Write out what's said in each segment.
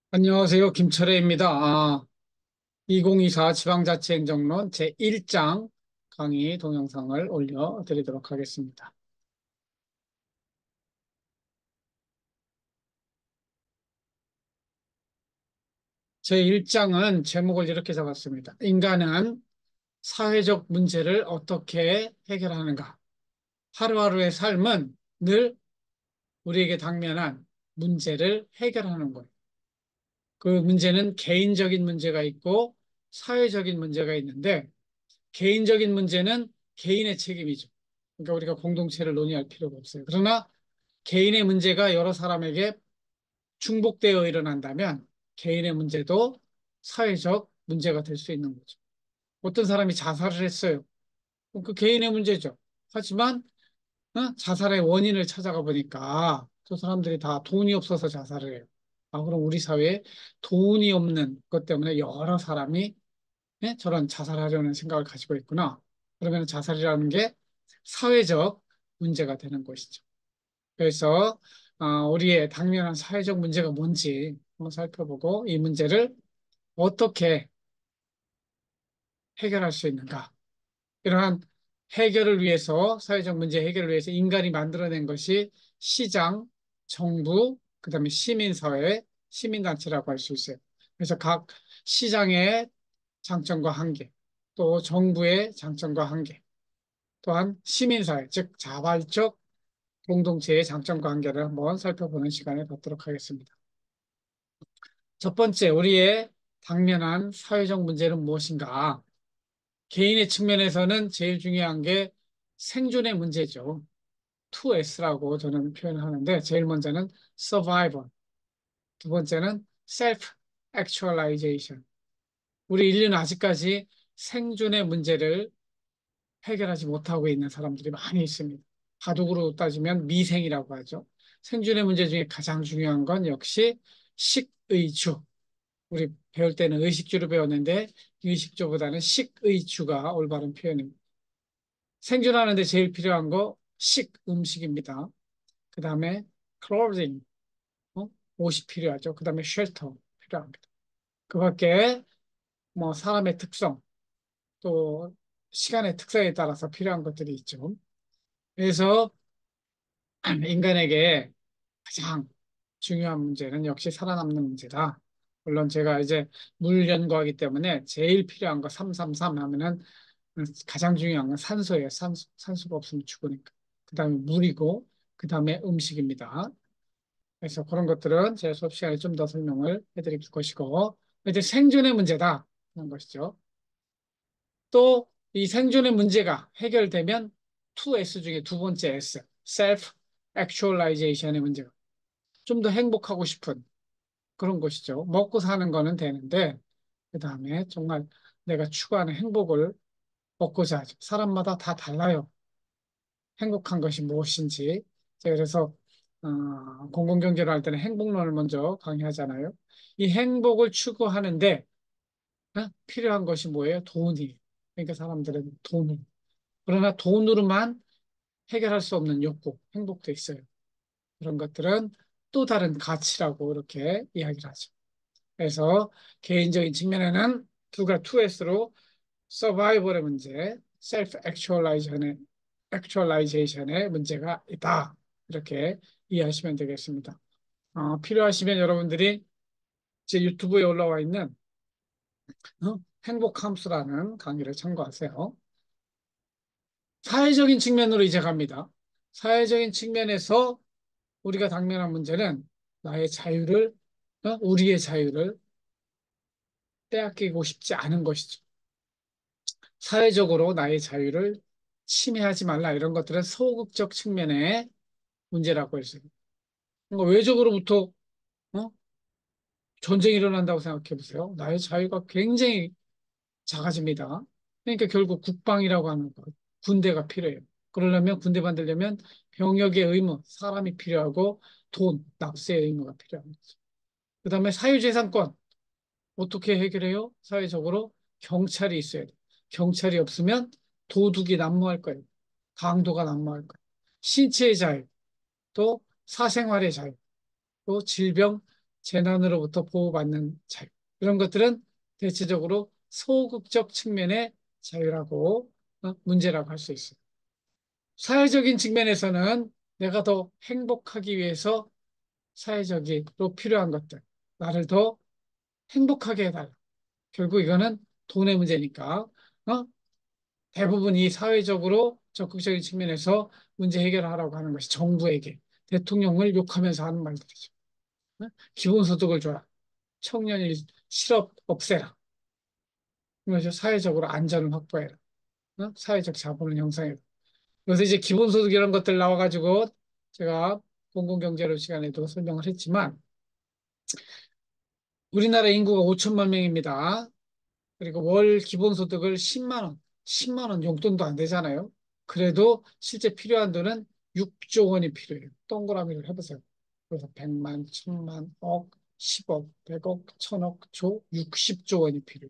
안녕하세요. 김철애입니다. 2024 지방자치행정론 제1장 강의 동영상을 올려드리도록 하겠습니다. 제1장은 제목을 이렇게 잡았습니다. 인간은 사회적 문제를 어떻게 해결하는가? 하루하루의 삶은 늘 우리에게 당면한 문제를 해결하는 거예요. 그 문제는 개인적인 문제가 있고 사회적인 문제가 있는데 개인적인 문제는 개인의 책임이죠. 그러니까 우리가 공동체를 논의할 필요가 없어요. 그러나 개인의 문제가 여러 사람에게 중복되어 일어난다면 개인의 문제도 사회적 문제가 될 수 있는 거죠. 어떤 사람이 자살을 했어요. 그럼 그 개인의 문제죠. 하지만 자살의 원인을 찾아가 보니까 저 사람들이 다 돈이 없어서 자살을 해요. 그럼 우리 사회에 돈이 없는 것 때문에 여러 사람이 저런 자살하려는 생각을 가지고 있구나. 그러면 자살이라는 게 사회적 문제가 되는 것이죠. 그래서 우리의 당면한 사회적 문제가 뭔지 한번 살펴보고 이 문제를 어떻게 해결할 수 있는가. 이러한 해결을 위해서 사회적 문제 해결을 위해서 인간이 만들어낸 것이 시장, 정부, 그다음에 시민사회, 시민단체라고 할 수 있어요. 그래서 각 시장의 장점과 한계, 또 정부의 장점과 한계, 또한 시민사회, 즉 자발적 공동체의 장점과 한계를 한번 살펴보는 시간을 갖도록 하겠습니다. 첫 번째, 우리의 당면한 사회적 문제는 무엇인가? 개인의 측면에서는 제일 중요한 게 생존의 문제죠. 2S라고 저는 표현을 하는데, 제일 먼저는 survival, 두 번째는 self-actualization. 우리 인류는 아직까지 생존의 문제를 해결하지 못하고 있는 사람들이 많이 있습니다. 바둑으로 따지면 미생이라고 하죠. 생존의 문제 중에 가장 중요한 건 역시 식의주. 우리 배울 때는 의식주를 배웠는데 의식주보다는 식의주가 올바른 표현입니다. 생존하는데 제일 필요한 거 음식입니다. 그 다음에 clothing, 옷이 필요하죠. 그 다음에 shelter 필요합니다. 그 밖에 뭐 사람의 특성, 또 시간의 특성에 따라서 필요한 것들이 있죠. 그래서 인간에게 가장 중요한 문제는 역시 살아남는 문제다. 물론 제가 이제 물 연구하기 때문에 제일 필요한 거 333 하면은 가장 중요한 건 산소예요. 산소가 없으면 죽으니까. 그다음에 물이고 그다음에 음식입니다. 그래서 그런 것들은 제 수업 시간에 좀 더 설명을 해드릴 것이고 이제 생존의 문제다 하는 것이죠. 또 이 생존의 문제가 해결되면 2S 중에 두 번째 S, self actualization의 문제가 좀 더 행복하고 싶은 그런 것이죠. 먹고 사는 거는 되는데, 그 다음에 정말 내가 추구하는 행복을 얻고자 하죠. 사람마다 다 달라요. 행복한 것이 무엇인지. 제가 그래서, 공공경제를 할 때는 행복론을 먼저 강의하잖아요. 이 행복을 추구하는데, 필요한 것이 뭐예요? 돈이. 그러니까 사람들은 돈을. 그러나 돈으로만 해결할 수 없는 욕구, 행복도 있어요. 그런 것들은 또 다른 가치라고 이렇게 이야기를 하죠. 그래서 개인적인 측면에는 두가 2S로 서바이벌의 문제, 셀프 액츄얼라이제이션의 문제가 있다. 이렇게 이해하시면 되겠습니다. 필요하시면 여러분들이 제 유튜브에 올라와 있는 행복 함수라는 강의를 참고하세요. 사회적인 측면으로 이제 갑니다. 사회적인 측면에서 우리가 당면한 문제는 나의 자유를, 우리의 자유를 빼앗기고 싶지 않은 것이죠. 사회적으로 나의 자유를 침해하지 말라 이런 것들은 소극적 측면의 문제라고 했어요. 그러니까 외적으로부터 어? 전쟁이 일어난다고 생각해 보세요. 나의 자유가 굉장히 작아집니다. 그러니까 결국 국방이라고 하는 것, 군대가 필요해요. 그러려면 군대 만들려면 병역의 의무, 사람이 필요하고 돈, 납세의 의무가 필요한 거죠. 그다음에 사유재산권 어떻게 해결해요? 사회적으로 경찰이 있어야 돼요. 경찰이 없으면 도둑이 난무할 거예요. 강도가 난무할 거예요. 신체의 자유, 또 사생활의 자유, 또 질병 재난으로부터 보호받는 자유. 이런 것들은 대체적으로 소극적 측면의 자유라고 문제라고 할 수 있어요. 사회적인 측면에서는 내가 더 행복하기 위해서 사회적으로 필요한 것들, 나를 더 행복하게 해달라. 결국 이거는 돈의 문제니까, 대부분 이 사회적으로 적극적인 측면에서 문제 해결을 하라고 하는 것이 정부에게 대통령을 욕하면서 하는 말들이죠. 기본소득을 줘라. 청년일 실업 없애라. 그래서 사회적으로 안전을 확보해라. 사회적 자본을 형성해라. 그래서 이제 기본소득 이런 것들 나와가지고 제가 공공경제로 시간에도 설명을 했지만 우리나라 인구가 5천만 명입니다. 그리고 월 기본소득을 10만 원, 10만 원 용돈도 안 되잖아요. 그래도 실제 필요한 돈은 6조 원이 필요해요. 동그라미를 해보세요. 그래서 100만, 1000만, 억, 10억, 100억, 1000억, 조, 60조 원이 필요해요.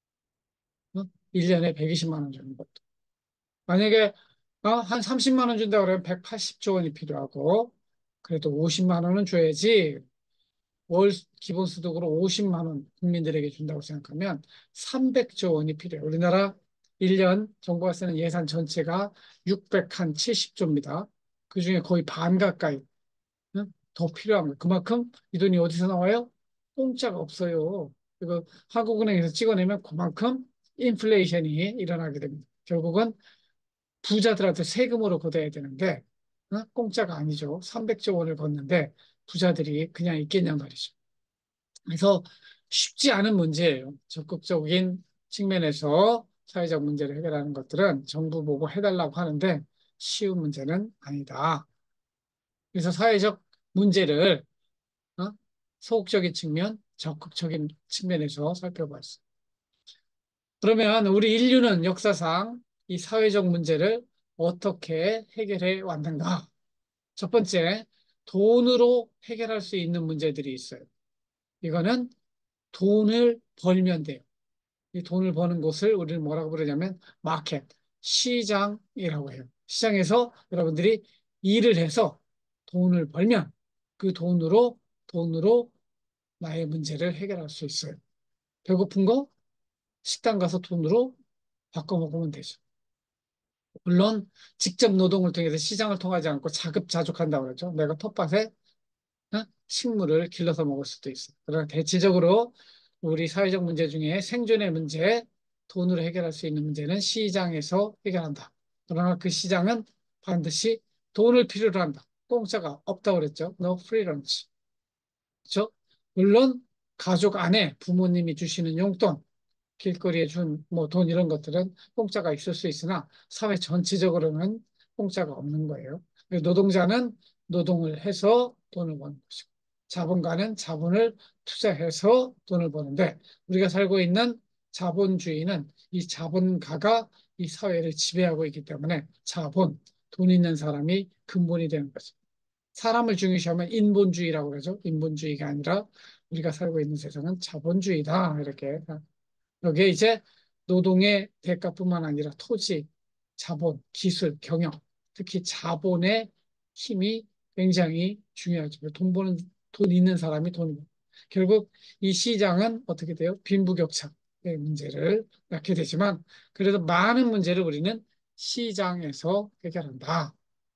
1년에 120만 원 주는 것도. 만약에 한 30만 원 준다 그러면 180조 원이 필요하고 그래도 50만 원은 줘야지 월 기본소득으로 50만 원 국민들에게 준다고 생각하면 300조 원이 필요해요. 우리나라 1년 정부가 쓰는 예산 전체가 670조입니다. 그중에 거의 반 가까이 더 필요한 거예요. 그만큼 이 돈이 어디서 나와요? 공짜가 없어요. 이거 한국은행에서 찍어내면 그만큼 인플레이션이 일어나게 됩니다. 결국은 부자들한테 세금으로 걷어야 되는데 공짜가 아니죠. 300조 원을 걷는데 부자들이 그냥 있겠냐 말이죠. 그래서 쉽지 않은 문제예요. 적극적인 측면에서 사회적 문제를 해결하는 것들은 정부 보고 해달라고 하는데 쉬운 문제는 아니다. 그래서 사회적 문제를 어? 소극적인 측면, 적극적인 측면에서 살펴봤어요. 그러면 우리 인류는 역사상 이 사회적 문제를 어떻게 해결해 왔는가? 첫 번째, 돈으로 해결할 수 있는 문제들이 있어요. 이거는 돈을 벌면 돼요. 이 돈을 버는 곳을 우리는 뭐라고 부르냐면 마켓, 시장이라고 해요. 시장에서 여러분들이 일을 해서 돈을 벌면 그 돈으로 나의 문제를 해결할 수 있어요. 배고픈 거 식당 가서 돈으로 바꿔 먹으면 되죠. 물론 직접 노동을 통해서 시장을 통하지 않고 자급자족한다고 그러죠. 내가 텃밭에 식물을 길러서 먹을 수도 있어요. 그러나 대체적으로 우리 사회적 문제 중에 생존의 문제, 돈으로 해결할 수 있는 문제는 시장에서 해결한다. 그러나 그 시장은 반드시 돈을 필요로 한다. 공짜가 없다고 그랬죠. No free lunch. 그렇죠? 물론 가족 안에 부모님이 주시는 용돈, 길거리에 준 뭐 돈 이런 것들은 공짜가 있을 수 있으나 사회 전체적으로는 공짜가 없는 거예요. 노동자는 노동을 해서 돈을 버는 것이고 자본가는 자본을 투자해서 돈을 버는데 우리가 살고 있는 자본주의는 이 자본가가 이 사회를 지배하고 있기 때문에 돈 있는 사람이 근본이 되는 거죠. 사람을 중요시하면 인본주의라고 그러죠. 인본주의가 아니라 우리가 살고 있는 세상은 자본주의다. 이렇게 여기에 이제 노동의 대가뿐만 아니라 토지, 자본, 기술, 경영, 특히 자본의 힘이 굉장히 중요하죠. 돈 있는 사람이 결국 이 시장은 어떻게 돼요? 빈부격차의 문제를 낳게 되지만 그래도 많은 문제를 우리는 시장에서 해결한다.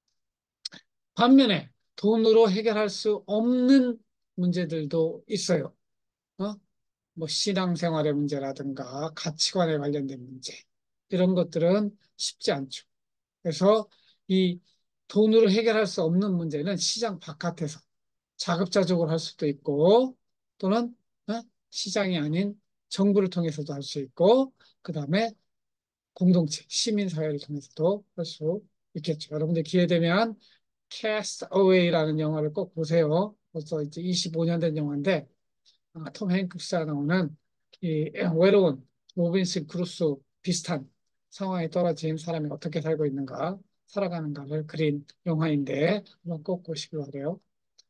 반면에 돈으로 해결할 수 없는 문제들도 있어요. 어? 뭐 신앙생활의 문제라든가 가치관에 관련된 문제 이런 것들은 쉽지 않죠. 그래서 이 돈으로 해결할 수 없는 문제는 시장 바깥에서 자급자족을 할 수도 있고 또는 시장이 아닌 정부를 통해서도 할 수 있고 그다음에 공동체, 시민사회를 통해서도 할 수 있겠죠. 여러분들 기회 되면 Cast Away라는 영화를 꼭 보세요. 벌써 이제 25년 된 영화인데 톰 행크스가 나오는 이 외로운 로빈슨 크루소 비슷한 상황에 떨어진 사람이 어떻게 살고 있는가, 살아가는가를 그린 영화인데 한번 꼭 보시기 바래요.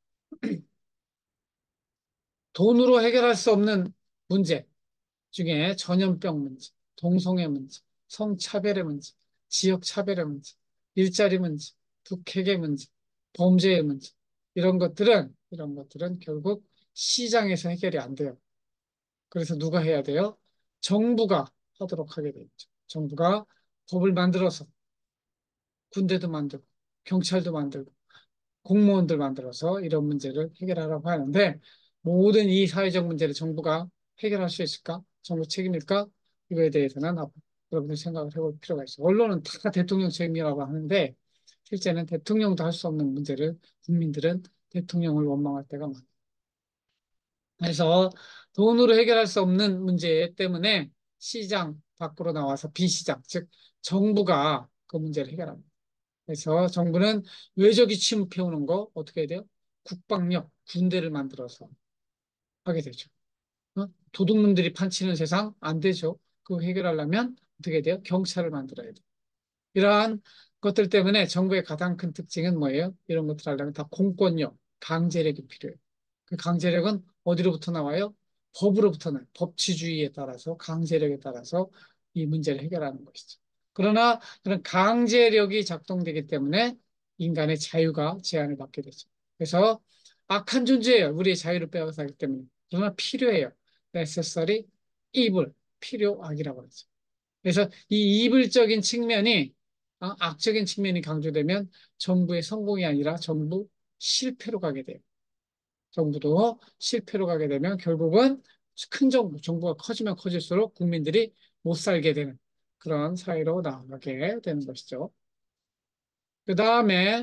돈으로 해결할 수 없는 문제 중에 전염병 문제, 동성애 문제, 성차별의 문제, 지역차별의 문제, 일자리 문제, 북핵의 문제, 범죄의 문제 이런 것들은 결국 시장에서 해결이 안 돼요. 그래서 누가 해야 돼요? 정부가 하도록 하게 돼 있죠. 정부가 법을 만들어서 군대도 만들고 경찰도 만들고 공무원들 만들어서 이런 문제를 해결하라고 하는데 모든 이 사회적 문제를 정부가 해결할 수 있을까? 정부 책임일까? 이거에 대해서는 여러분들 생각을 해볼 필요가 있어요. 언론은 다 대통령 책임이라고 하는데 실제는 대통령도 할 수 없는 문제를 국민들은 대통령을 원망할 때가 많아요. 그래서 돈으로 해결할 수 없는 문제 때문에 시장 밖으로 나와서 비시장, 즉 정부가 그 문제를 해결합니다. 그래서 정부는 외적이 침입해오는 거 어떻게 해야 돼요? 국방력, 군대를 만들어서 하게 되죠. 도둑놈들이 판치는 세상 안 되죠. 그거 해결하려면 어떻게 해야 돼요? 경찰을 만들어야 돼요. 이러한 것들 때문에 정부의 가장 큰 특징은 뭐예요? 이런 것들 하려면 다 공권력, 강제력이 필요해요. 그 강제력은 어디로부터 나와요? 법으로부터 나와요. 법치주의에 따라서, 강제력에 따라서 이 문제를 해결하는 것이죠. 그러나 그런 강제력이 작동되기 때문에 인간의 자유가 제한을 받게 되죠. 그래서 악한 존재예요. 우리의 자유를 빼앗아가기 때문에. 그러나 필요해요. necessary evil, 필요악이라고 하죠. 그래서 이 이불적인 측면이 악적인 측면이 강조되면 정부의 성공이 아니라 정부 실패로 가게 돼요. 정부도 실패로 가게 되면 결국은 큰 정부가 커지면 커질수록 국민들이 못 살게 되는 그런 사회로 나아가게 되는 것이죠. 그 다음에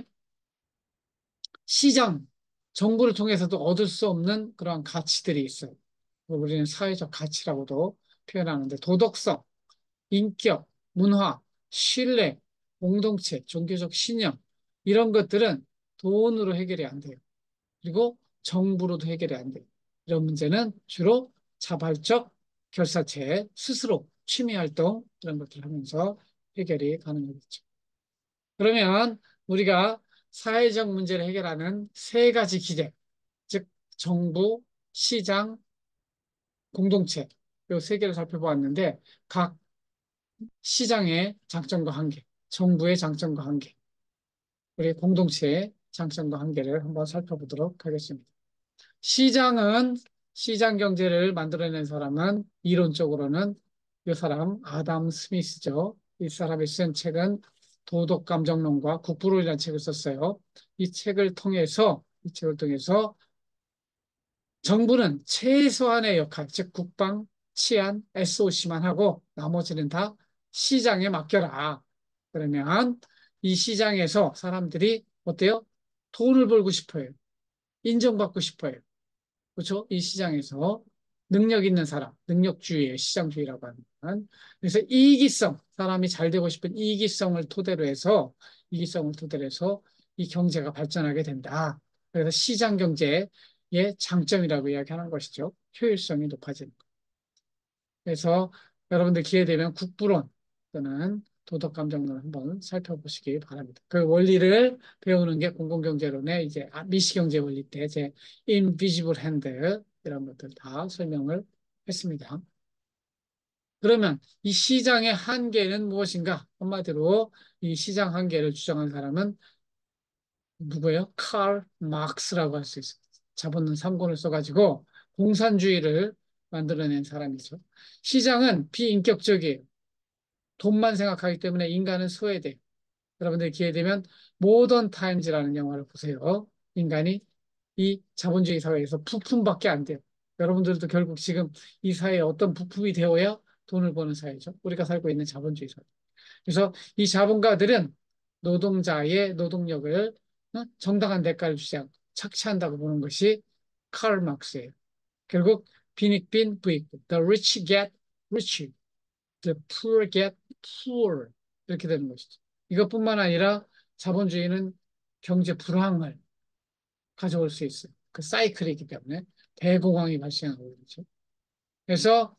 시장, 정부를 통해서도 얻을 수 없는 그런 가치들이 있어요. 우리는 사회적 가치라고도 표현하는데 도덕성, 인격, 문화, 신뢰, 공동체, 종교적 신념 이런 것들은 돈으로 해결이 안 돼요. 그리고 정부로도 해결이 안 돼요. 이런 문제는 주로 자발적 결사체 스스로 취미 활동 이런 것들 하면서 해결이 가능하겠죠. 그러면 우리가 사회적 문제를 해결하는 세 가지 기제, 즉 정부, 시장, 공동체 이 세 개를 살펴보았는데 각 시장의 장점과 한계, 정부의 장점과 한계, 우리 공동체의 장점과 한계를 한번 살펴보도록 하겠습니다. 시장은 시장 경제를 만들어낸 사람은 이론적으로는 이 사람 아담 스미스죠. 이 사람이 쓴 책은 도덕 감정론과 국부론이라는 책을 썼어요. 이 책을 통해서 정부는 최소한의 역할, 즉 국방, 치안, SOC만 하고 나머지는 다 시장에 맡겨라. 그러면 이 시장에서 사람들이 어때요? 돈을 벌고 싶어요. 인정받고 싶어요. 그렇죠? 이 시장에서 능력 있는 사람, 능력주의의 시장주의라고 하는. 그래서 이기성, 사람이 잘 되고 싶은 이기성을 토대로 해서 이 경제가 발전하게 된다. 그래서 시장 경제의 장점이라고 이야기하는 것이죠. 효율성이 높아지는 것. 그래서 여러분들 기회 되면 국부론 또는 도덕감정론 한번 살펴보시기 바랍니다. 그 원리를 배우는 게 공공경제론의 이제 미시경제 원리 때 제 invisible hand 이런 것들 다 설명을 했습니다. 그러면 이 시장의 한계는 무엇인가? 한마디로 이 시장 한계를 주장한 사람은 누구예요? 칼 막스라고 할 수 있어요. 자본론 3권을 써가지고 공산주의를 만들어낸 사람이죠. 시장은 비인격적이에요. 돈만 생각하기 때문에 인간은 소외돼요. 여러분들 기회 되면 모던 타임즈라는 영화를 보세요. 인간이 이 자본주의 사회에서 부품밖에 안 돼요. 여러분들도 결국 지금 이 사회에 어떤 부품이 되어야 돈을 버는 사회죠. 우리가 살고 있는 자본주의 사회. 그래서 이 자본가들은 노동자의 노동력을 정당한 대가를 주지 않고 착취한다고 보는 것이 카를 막스예요. 결국 빈익빈 부익, the rich get rich, the poor get poor 이렇게 되는 것이죠. 이것뿐만 아니라 자본주의는 경제 불황을 가져올 수 있어요. 그 사이클이기 때문에 대공황이 발생하고 있죠. 그래서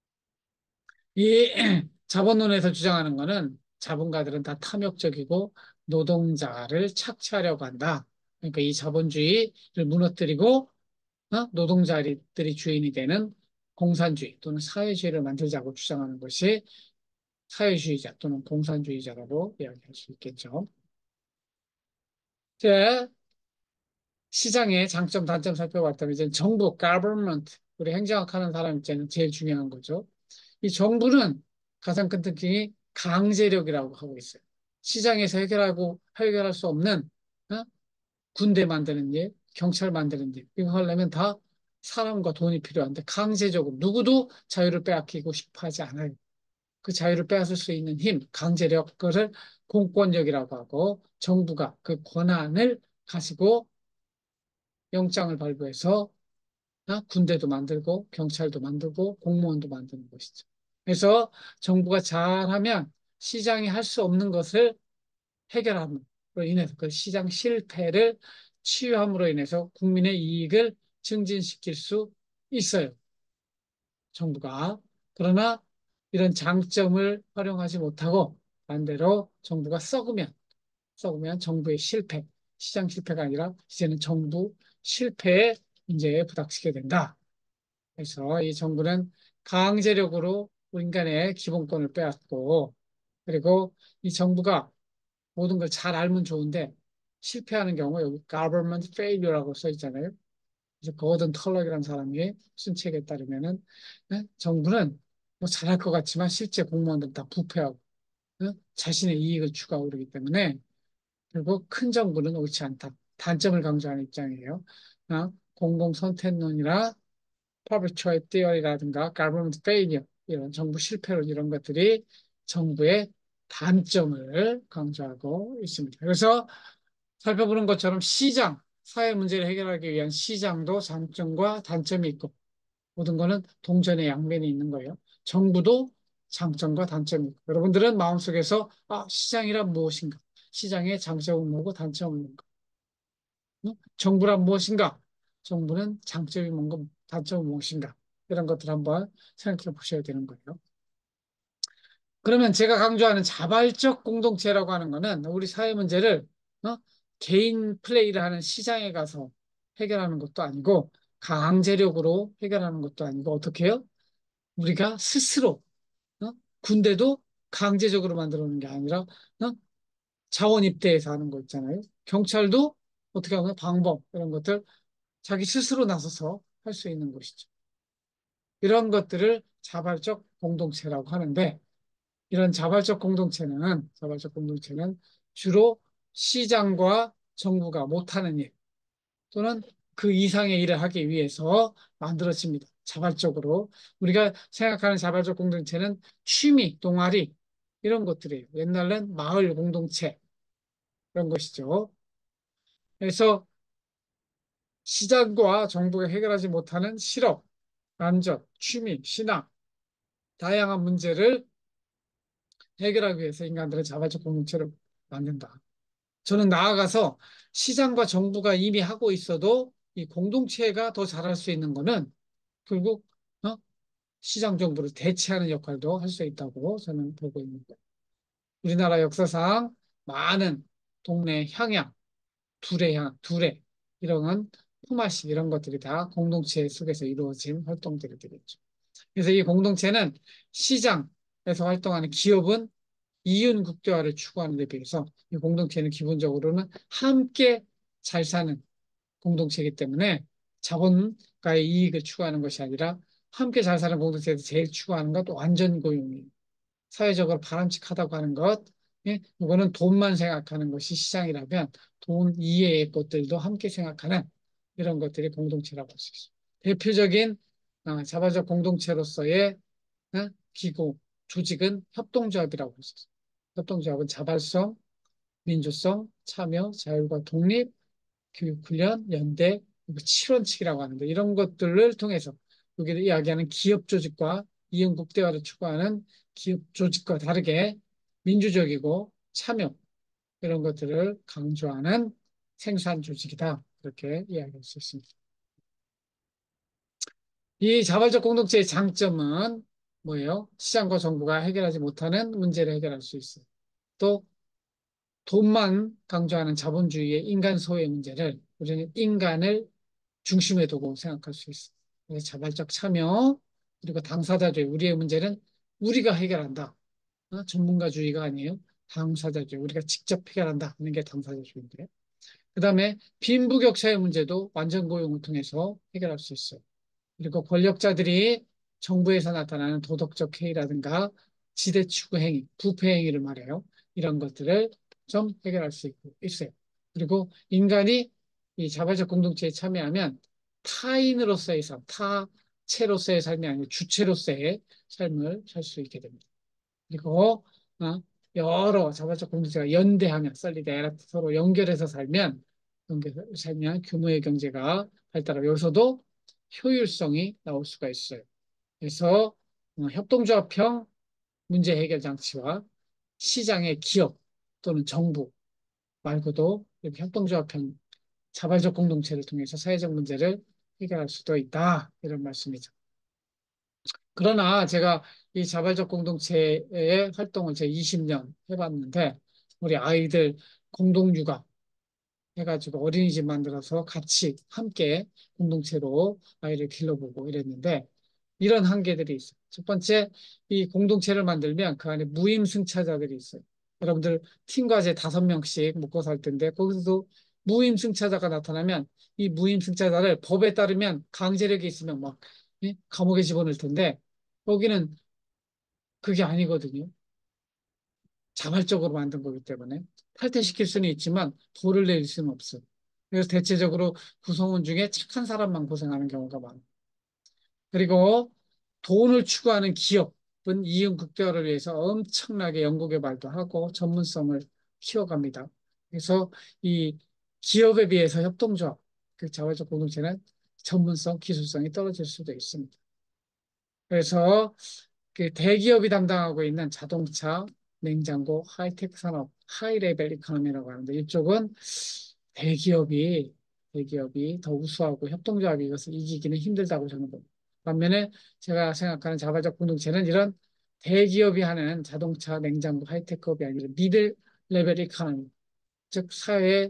이 자본론에서 주장하는 것은 자본가들은 다 탐욕적이고 노동자를 착취하려고 한다. 그러니까 이 자본주의를 무너뜨리고 노동자들이 주인이 되는 공산주의 또는 사회주의를 만들자고 주장하는 것이 사회주의자 또는 공산주의자라고 이야기할 수 있겠죠. 자, 시장의 장점, 단점 살펴봤다면 이제 정부, government, 우리 행정학 하는 사람 입장에는 제일 중요한 거죠. 이 정부는 가장 큰 특징이 강제력이라고 하고 있어요. 시장에서 해결할 수 없는 어? 군대 만드는 일, 경찰 만드는 일, 이거 하려면 다 사람과 돈이 필요한데 강제적으로 누구도 자유를 빼앗기고 싶어 하지 않아요. 그 자유를 빼앗을 수 있는 힘, 강제력, 그것을 공권력이라고 하고 정부가 그 권한을 가지고 영장을 발부해서 군대도 만들고 경찰도 만들고 공무원도 만드는 것이죠. 그래서 정부가 잘하면 시장이 할 수 없는 것을 해결함으로 인해서 그 시장 실패를 치유함으로 인해서 국민의 이익을 증진시킬 수 있어요. 정부가. 그러나 이런 장점을 활용하지 못하고 반대로 정부가 썩으면 정부의 실패, 시장 실패가 아니라 이제는 정부 실패의 문제에 부닥치게 된다. 그래서 이 정부는 강제력으로 인간의 기본권을 빼앗고 그리고 이 정부가 모든 걸 잘 알면 좋은데 실패하는 경우 여기 government failure라고 써 있잖아요. 그래서 거든 털럭이라는 사람이 쓴 책에 따르면은 정부는 뭐 잘할 것 같지만 실제 공무원들 다 부패하고 자신의 이익을 추구하고 그러기 때문에 결국 큰 정부는 옳지 않다. 단점을 강조하는 입장이에요. 공공 선택론이나 public choice theory라든가 government failure 이런 정부 실패론 이런 것들이 정부의 단점을 강조하고 있습니다. 그래서 살펴보는 것처럼 시장, 사회 문제를 해결하기 위한 시장도 장점과 단점이 있고 모든 거는 동전의 양면이 있는 거예요. 정부도 장점과 단점이 있고 여러분들은 마음속에서 시장이란 무엇인가? 시장의 장점은 뭐고 단점은 뭔가? 정부란 무엇인가? 정부는 장점이 뭔가 단점은 무엇인가? 이런 것들 한번 생각해 보셔야 되는 거예요. 그러면 제가 강조하는 자발적 공동체라고 하는 거는 우리 사회 문제를 어? 개인 플레이를 하는 시장에 가서 해결하는 것도 아니고 강제력으로 해결하는 것도 아니고 어떻게 해요? 우리가 스스로 어? 군대도 강제적으로 만들어 놓은 게 아니라 자원 입대해서 하는 거 있잖아요. 경찰도 어떻게 하면 방법 이런 것들 자기 스스로 나서서 할 수 있는 것이죠. 이런 것들을 자발적 공동체라고 하는데 이런 자발적 공동체는 주로 시장과 정부가 못하는 일 또는 그 이상의 일을 하기 위해서 만들어집니다. 자발적으로. 우리가 생각하는 자발적 공동체는 취미, 동아리 이런 것들이에요. 옛날엔 마을 공동체 이런 것이죠. 그래서 시장과 정부가 해결하지 못하는 실업, 안전, 취미, 신앙 다양한 문제를 해결하기 위해서 인간들은 자발적 공동체를 만든다. 저는 나아가서 시장과 정부가 이미 하고 있어도 이 공동체가 더 잘할 수 있는 거는 결국 어? 시장 정부를 대체하는 역할도 할 수 있다고 저는 보고 있습니다. 우리나라 역사상 많은 동네 향양, 두레 이런 품앗이 이런 것들이 다 공동체 속에서 이루어진 활동들이 되겠죠. 그래서 이 공동체는 시장에서 활동하는 기업은 이윤 국대화를 추구하는 데 비해서 이 공동체는 기본적으로는 함께 잘 사는 공동체이기 때문에 자본가의 이익을 추구하는 것이 아니라 함께 잘 사는 공동체에서 제일 추구하는 것 완전 고용이에요. 사회적으로 바람직하다고 하는 것, 예? 이거는 돈만 생각하는 것이 시장이라면 돈 이외의 것들도 함께 생각하는 이런 것들이 공동체라고 할 수 있어요. 대표적인 자발적 공동체로서의 기구, 조직은 협동조합이라고 할 수 있어요. 협동조합은 자발성, 민주성, 참여, 자율과 독립, 교육훈련, 연대, 실원칙이라고 하는데 이런 것들을 통해서 여기 이야기하는 기업 조직과 이용 국대화를 추구하는 기업 조직과 다르게 민주적이고 참여 이런 것들을 강조하는 생산 조직이다. 그렇게 이야기할 수 있습니다. 이 자발적 공동체의 장점은 뭐예요? 시장과 정부가 해결하지 못하는 문제를 해결할 수 있어요. 또 돈만 강조하는 자본주의의 인간 소외 문제를 우리는 인간을 중심에 두고 생각할 수 있어요. 그래서 자발적 참여 그리고 당사자주의 우리의 문제는 우리가 해결한다. 전문가주의가 아니에요. 당사자주의 우리가 직접 해결한다 하는 게 당사자주의인데 그다음에 빈부격차의 문제도 완전 고용을 통해서 해결할 수 있어요. 그리고 권력자들이 정부에서 나타나는 도덕적 해이라든가 지대 추구 행위, 부패 행위를 말해요. 이런 것들을 좀 해결할 수 있어요. 그리고 인간이 이 자발적 공동체에 참여하면 타인으로서의 삶, 타체로서의 삶이 아니고 주체로서의 삶을 살 수 있게 됩니다. 그리고 여러 자발적 공동체가 연대하면 썰리데이라 서로 연결해서 살면 규모의 경제가 발달하고 여기서도 효율성이 나올 수가 있어요. 그래서 협동조합형 문제 해결 장치와 시장의 기업 또는 정부 말고도 이렇게 협동조합형 자발적 공동체를 통해서 사회적 문제를 해결할 수도 있다. 이런 말씀이죠. 그러나 제가 이 자발적 공동체의 활동을 제 20년 해봤는데 우리 아이들 공동육아 해가지고 어린이집 만들어서 같이 함께 공동체로 아이를 길러보고 이랬는데 이런 한계들이 있어요. 첫 번째, 이 공동체를 만들면 그 안에 무임승차자들이 있어요. 여러분들 팀과제 5명씩 먹고 살 텐데 거기서도 무임승차자가 나타나면 이 무임승차자를 법에 따르면 강제력이 있으면 막 감옥에 집어넣을 텐데 여기는 그게 아니거든요. 자발적으로 만든 거기 때문에 탈퇴시킬 수는 있지만 돌을 내릴 수는 없어요. 그래서 대체적으로 구성원 중에 착한 사람만 고생하는 경우가 많아요. 그리고 돈을 추구하는 기업은 이윤 극대화를 위해서 엄청나게 연구개발도 하고 전문성을 키워갑니다. 그래서 이 기업에 비해서 협동조합, 그 자발적 공동체는 전문성, 기술성이 떨어질 수도 있습니다. 그래서 그 대기업이 담당하고 있는 자동차, 냉장고, 하이테크 산업, 하이레벨 이코노미라고 하는데 이쪽은 대기업이 대기업이 더 우수하고 협동조합이 이것을 이기기는 힘들다고 저는 봅니다. 반면에 제가 생각하는 자발적 공동체는 이런 대기업이 하는 자동차, 냉장고, 하이테크업이 아니라 미들 레벨 이코노미, 즉 사회적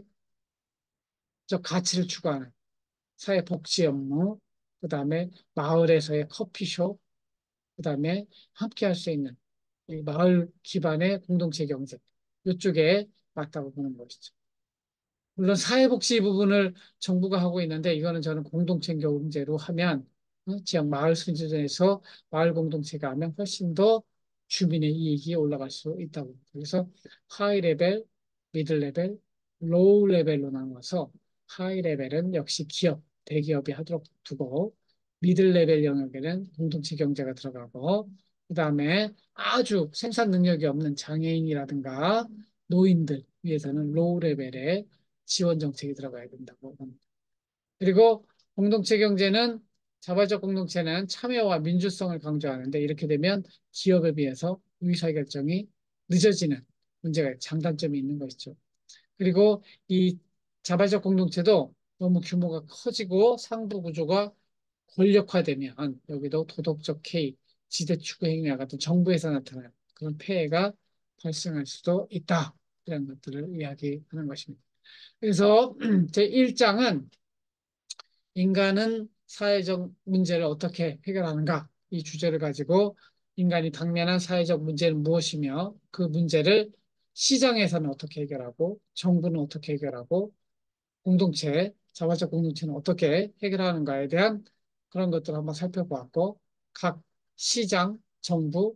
가치를 추구하는 사회 복지 업무, 그다음에 마을에서의 커피숍, 그다음에 함께 할 수 있는 이 마을 기반의 공동체 경제 이쪽에 맞다고 보는 것이죠. 물론 사회복지 부분을 정부가 하고 있는데 이거는 저는 공동체 경제로 하면 지역 마을 수준에서 마을 공동체가 하면 훨씬 더 주민의 이익이 올라갈 수 있다고. 그래서 하이 레벨, 미들 레벨, 로우 레벨로 나눠서 하이 레벨은 역시 기업, 대기업이 하도록 두고 미들 레벨 영역에는 공동체 경제가 들어가고 그다음에 아주 생산 능력이 없는 장애인이라든가 노인들 위해서는 로우 레벨의 지원 정책이 들어가야 된다고 봅니다. 그리고 공동체 경제는 자발적 공동체는 참여와 민주성을 강조하는데 이렇게 되면 기업에 비해서 의사결정이 늦어지는 문제가 장단점이 있는 것이죠. 그리고 이 자발적 공동체도 너무 규모가 커지고 상부 구조가 권력화되면 여기도 도덕적 해이, 지대 추구 행위와 같은 정부에서 나타나는 그런 폐해가 발생할 수도 있다. 이런 것들을 이야기하는 것입니다. 그래서 제1장은 인간은 사회적 문제를 어떻게 해결하는가 이 주제를 가지고 인간이 당면한 사회적 문제는 무엇이며 그 문제를 시장에서는 어떻게 해결하고 정부는 어떻게 해결하고 공동체, 자발적 공동체는 어떻게 해결하는가에 대한 그런 것들을 한번 살펴보았고 각 시장, 정부,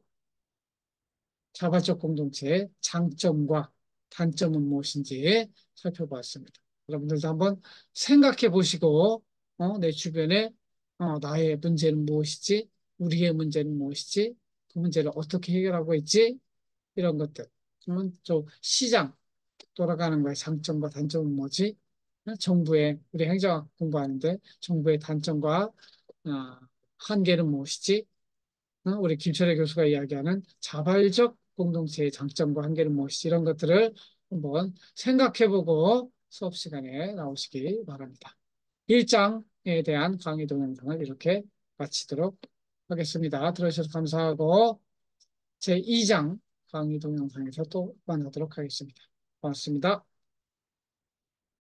자발적 공동체의 장점과 단점은 무엇인지 살펴보았습니다. 여러분들도 한번 생각해 보시고, 내 주변에, 나의 문제는 무엇이지? 우리의 문제는 무엇이지? 그 문제를 어떻게 해결하고 있지? 이런 것들. 그러면 좀 시장 돌아가는 거의 장점과 단점은 뭐지? 정부의, 우리 행정학 공부하는데 정부의 단점과 한계는 무엇이지? 우리 김철애 교수가 이야기하는 자발적 공동체의 장점과 한계는 무엇이지 이런 것들을 한번 생각해보고 수업 시간에 나오시기 바랍니다. 1장에 대한 강의 동영상을 이렇게 마치도록 하겠습니다. 들어주셔서 감사하고 제2장 강의 동영상에서 또 만나도록 하겠습니다. 고맙습니다.